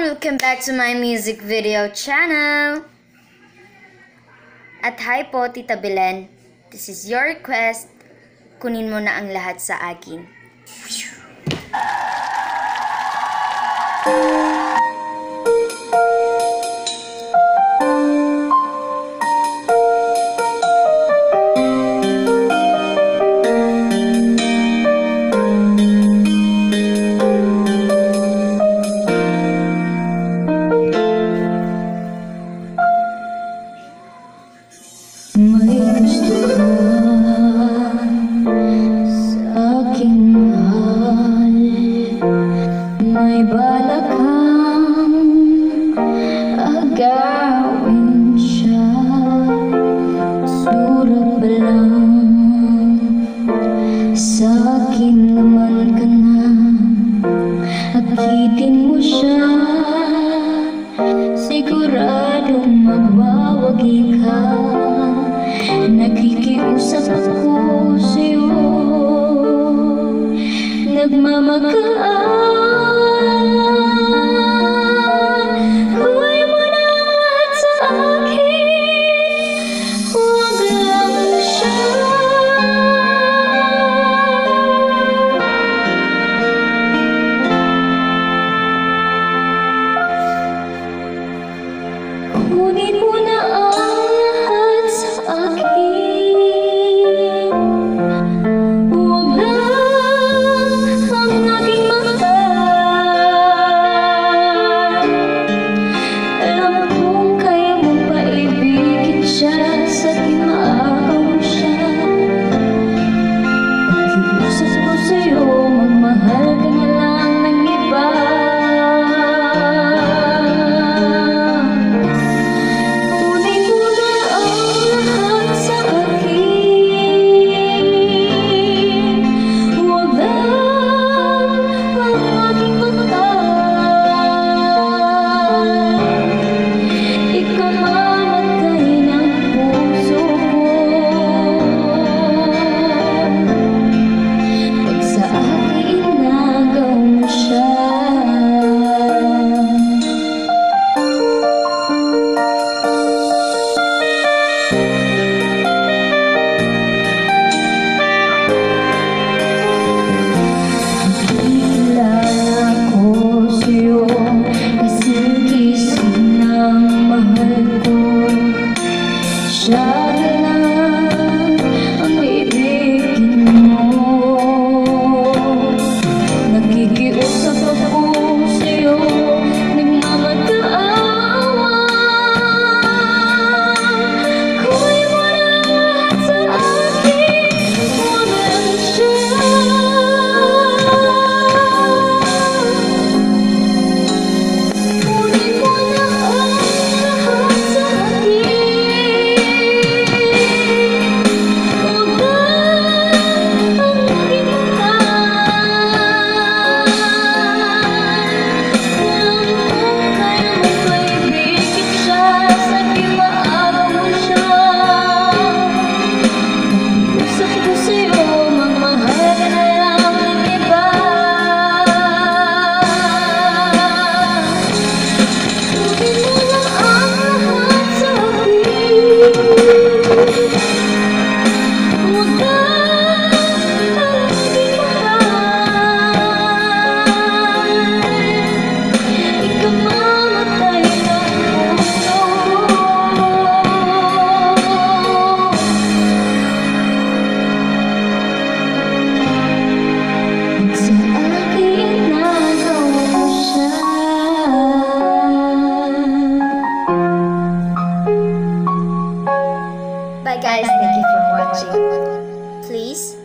Welcome back to my music video channel. At hi po, Tita Belyn. This is your request. Kunin mo na ang lahat sa akin. May gusto ka sa aking mahal, may balak kang agawin siya. Surat pa lang, sa akin naman ka na, akitin mo siya. Siguradong magbawagi ka. Nakikiusap ako sa'yo, nagmamagaan. Huwag mo na lahat sa akin, huwag lang siya. Kunin mo na ang lahat sa akin. Bye guys, thank you for watching. Please